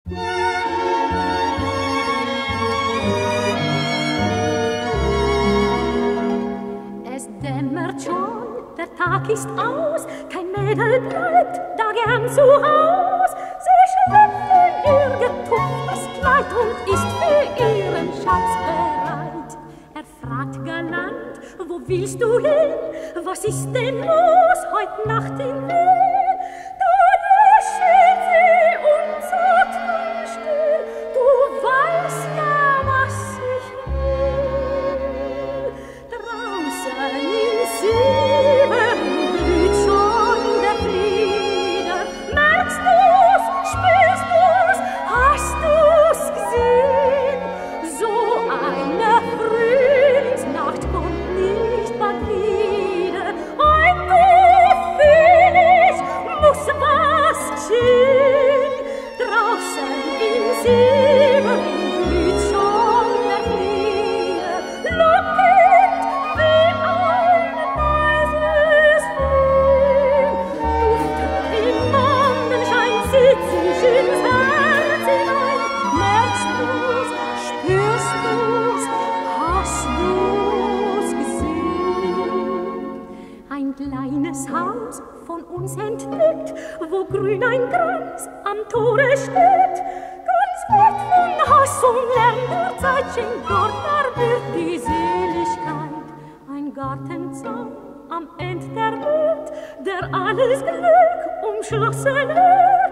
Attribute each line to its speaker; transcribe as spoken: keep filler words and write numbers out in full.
Speaker 1: Es dämmert schon, der Tag ist aus, kein Mädel bleibt da gern zu Haus. Sie schleppt in ihr getupftes Kleid und ist für ihren Schatz bereit. Er fragt galant, wo willst du hin? Was ist denn los heut Nacht in Wien? Da lächelt sie und sagt dann still, du weißt ja, was ich will. Draußen in Sieben blüht schon der Friede. Merkst du's, spürst du's, hast du's gesehen? So eine Frühlingsnacht kommt nicht bald wieder. Ein Gefühl, ich muss was geschehen. Draußen in Sieben blüht schon der Friede. Lockend wie ein weißes Feen. Duftet im Mondenschein, zieht sich ins Herz hinein. Merkst du's, spürst du's, hast du's gesehen? Ein kleines Haus von uns entdeckt, wo grün ein Kranz am Tore steht. Ganz weit von Hass und Lärm der Zeit schenkt dort, da wird die Seligkeit. Ein Gartenzaun am End der Welt, der alles Glück umschlossen hält.